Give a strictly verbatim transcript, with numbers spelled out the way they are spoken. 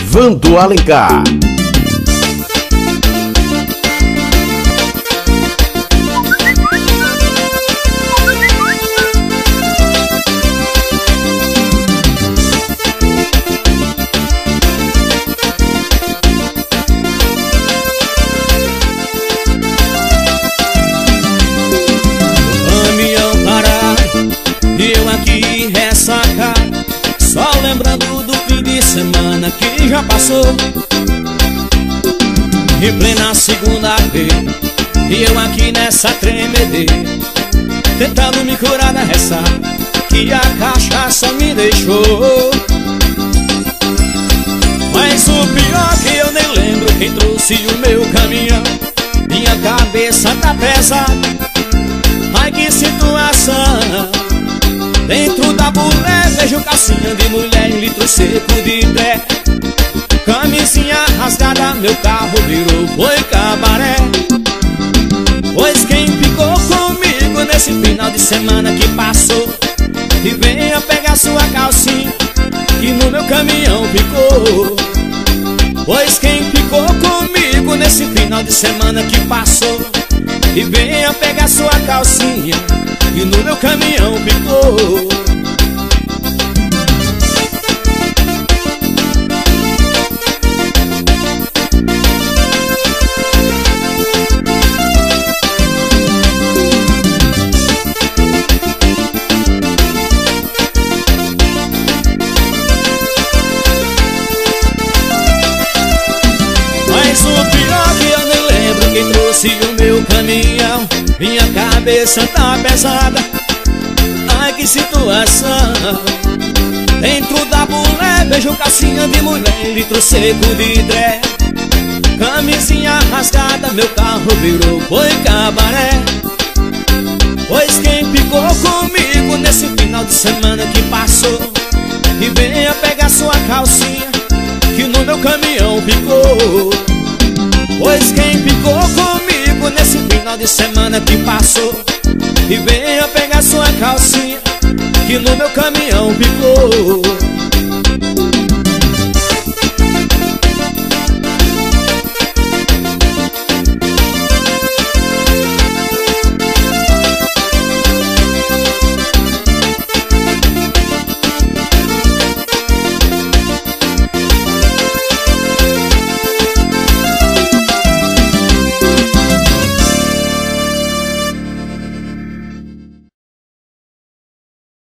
Evandro Alencar. Só lembrando do fim de semana que já passou. Em plena segunda-feira, e eu aqui nessa tremedeira, tentando me curar da ressaca que a cachaça me deixou. Mas o pior que eu nem lembro quem trouxe o meu caminhão. Minha cabeça tá pesada, ai que situação. Dentro da bulé vejo calcinha de mulher em litro seco de pé. Camisinha rasgada, meu carro virou foi cabaré. Pois quem ficou comigo nesse final de semana que passou, e venha pegar sua calcinha que no meu caminhão ficou. Pois quem ficou comigo nesse final de semana que passou, e venha pegar sua calcinha que no meu caminhão ficou. Mas o pior que eu nem lembro quem trouxe o meu caminhão. Minha cabeça tá pesada, ai que situação. Dentro da bulé vejo calcinha de mulher, litro seco de dré. Camisinha rasgada, meu carro virou foi cabaré. Pois quem ficou comigo nesse final de semana que passou, e venha pegar sua calcinha que no meu caminhão ficou. Pois quem ficou comigo nesse final de semana que passou, e venha pegar sua calcinha que no meu caminhão ficou.